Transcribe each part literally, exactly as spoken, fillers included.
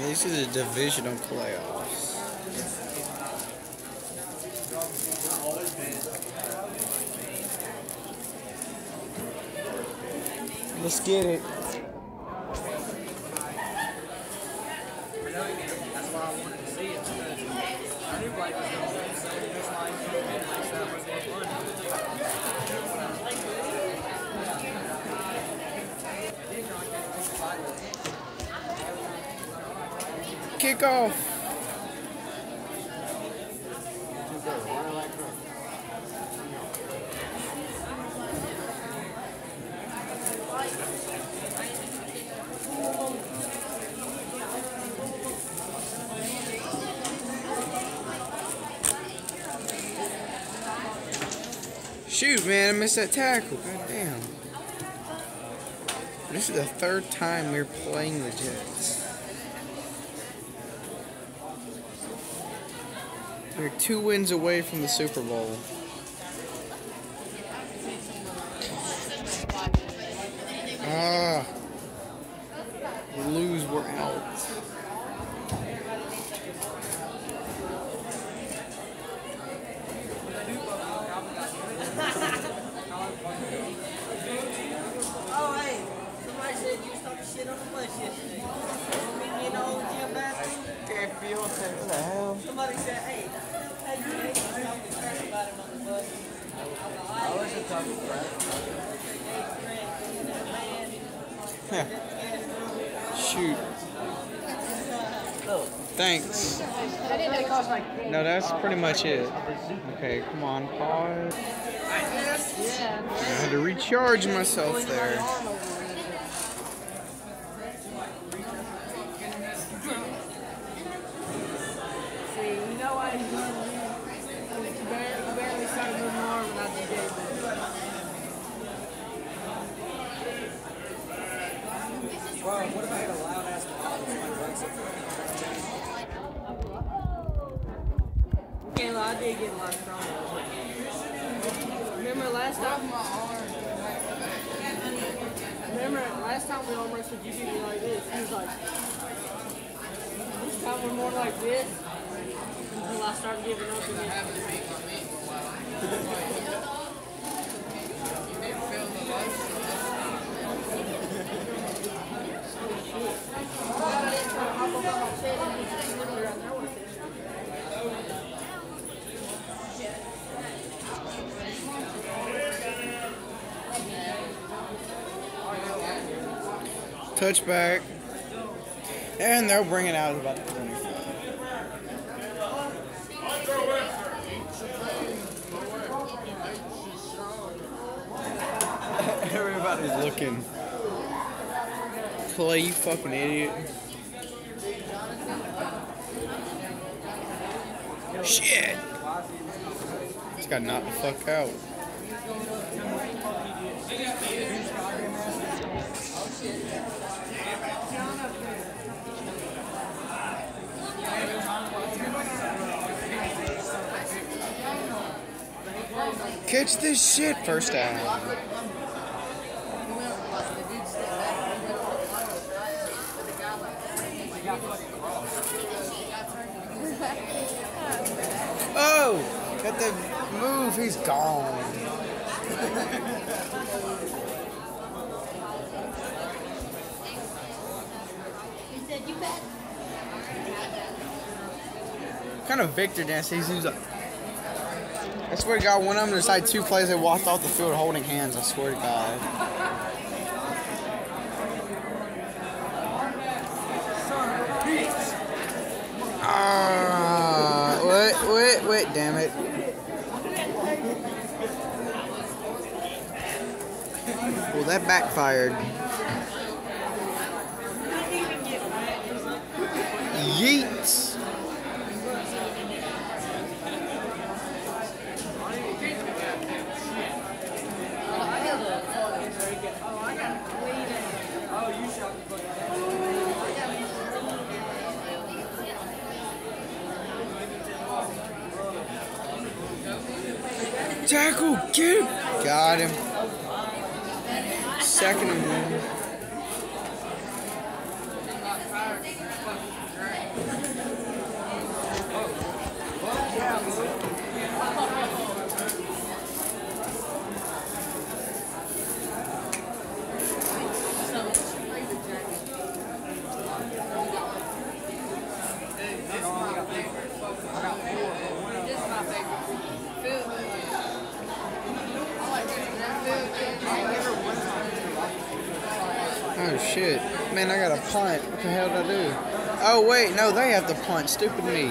These are the divisional playoffs. Let's get it. That's why I wanted to see it, because I knew Blake was going to say so just like it makes that much more fun. Kickoff. Shoot, man, I missed that tackle. God damn. This is the third time we're playing the Jets. We're two wins away from the Super Bowl. Ah. We lose, we're out. Oh, hey, somebody said you stopped shit on the bus yesterday. Want me to get the old gym bathroom? Can't feel it. What the hell? Somebody said, hey, hey, you ain't talking trash about him on the bus. I wasn't talking trash. Shoot. Thanks. No, that's pretty much it. Okay, come on, pause. I had to recharge myself there. See, you know why he's doing it? He barely, barely started moving arm when I did it. Well, what if I had a loud ass can't lie, I did get a lot of trauma. Remember last time? Remember last time we all wrestled, you did me like this. He was like, this time we're more like this. Until I start giving up again. Touchback. And they'll bring it out at about the twenty-five. Everybody's looking. Clay, you fucking idiot. Shit! Just got knocked the fuck out. Catch this shit first down. Oh! Got the move, he's gone. What kind of Victor dance he's using? I swear to God, one of them decided two plays, they walked off the field holding hands. I swear to God. Ah, wait, wait, wait, damn it. Well, that backfired. Yeet. Tackle, get him. Got him. Second and one. shit. Man, I got a punt. What the hell did I do? Oh, wait. No, they have to punt. Stupid me.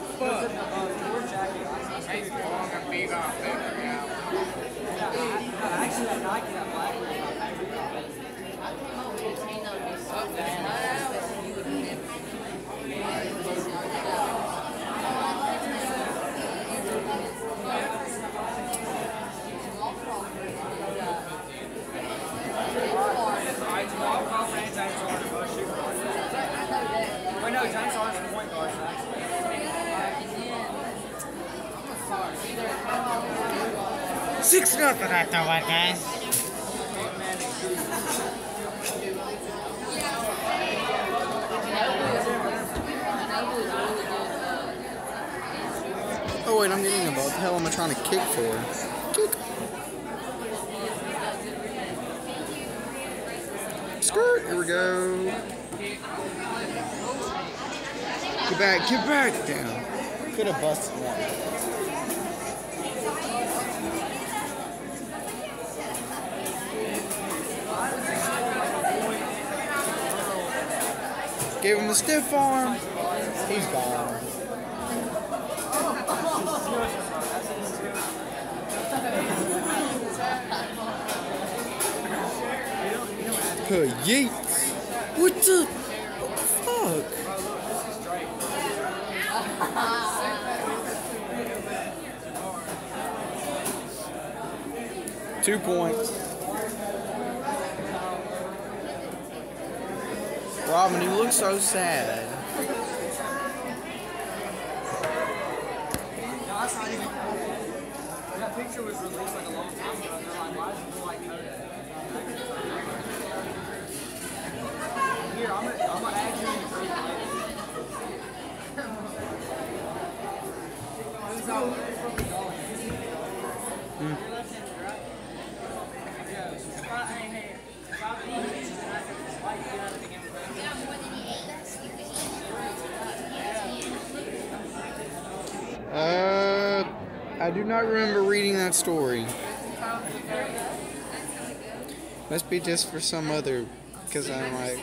Six nothing I thought about guys. Oh wait, I'm getting a ball. What the hell am I trying to kick for? Kick. Skirt. Here we go. Get back. Get back down. Could have busted one. Gave him the stiff arm. He's gone. Yeet. What the fuck? Two points. Robin, you look so sad. That picture was released like a long time ago, and they're like, why is it like Kodak? Here, I'm gonna, I'm gonna add you in the group later. Who's out from the dolphins? Hmm. You're left-handed, right? Yeah. If I, hey, hey, if I beat you, then I can fight you out of the game. Uh, I do not remember reading that story. Must be just for some other, because I'm like.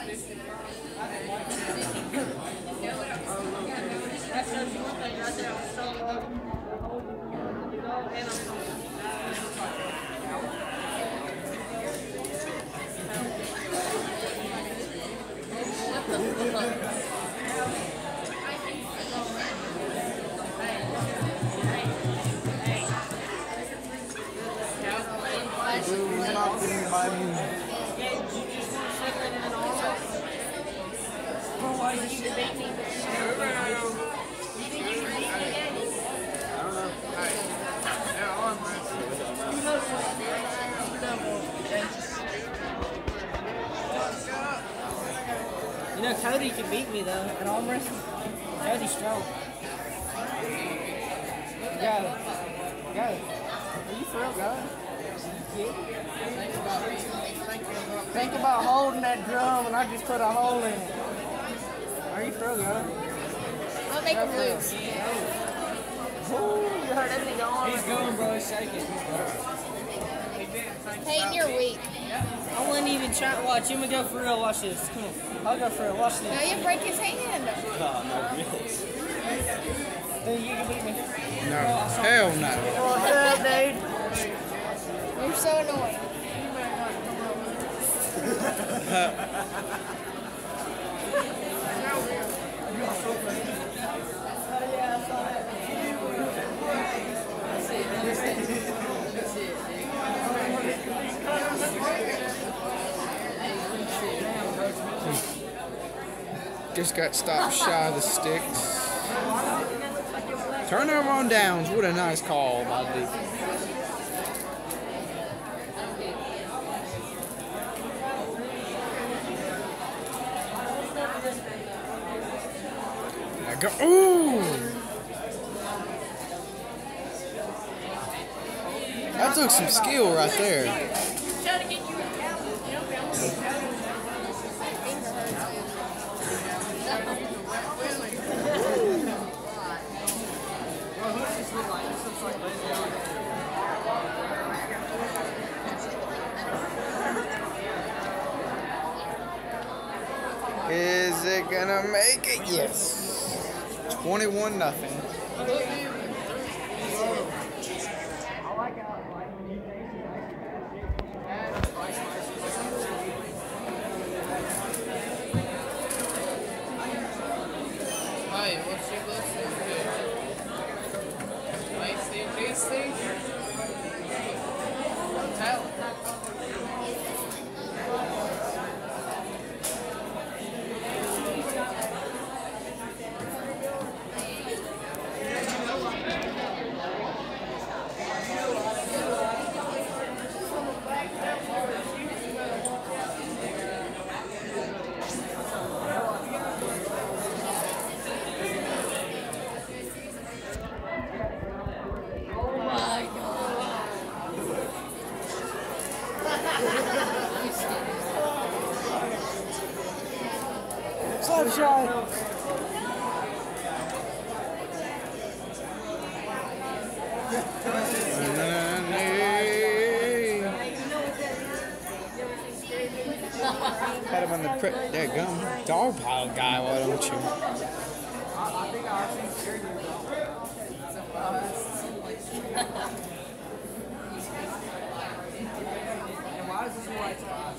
You know, Cody can beat me though at arm wrestling. Cody's strong. Go. Go. Are you for real, go? Yeah. Think about holding that drum and I just put a hole in it. Are you for real, go? I'll make him lose. Ooh, you heard everything on. He's going, bro. He's shaking. Peyton, you're weak. I wouldn't even try to watch. You gonna go for real. Watch this. Come on. I'll go for real. Watch this. No, you break his hand. Then you can beat me. No. Hell no. What's up, dude? You're so annoying. Just got stopped shy of the sticks. Turnover on downs. What a nice call by the defense. I go. Ooh! That took some skill right there. they gonna make it? Yes. twenty-one nothing. Hey, what's your listening to? Tasty, tasty. Tell. Slap shot. Had him on the prep. There you go. Dog pile guy, why don't you? I think I actually scared you. And why is this white top?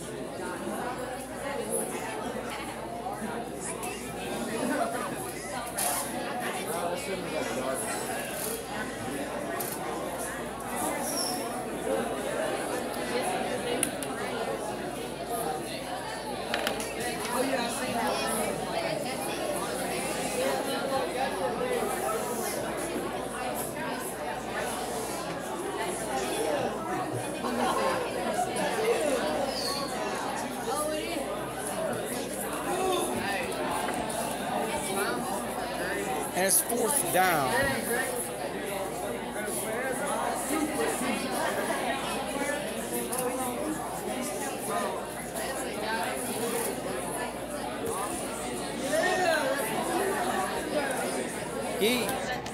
And it's fourth down. He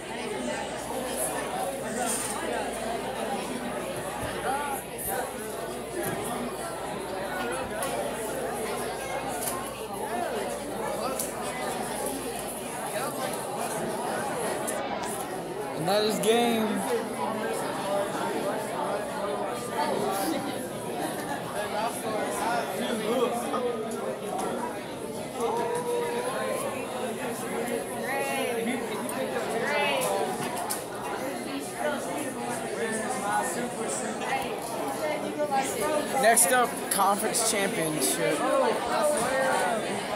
and that is game. Next up, conference championship.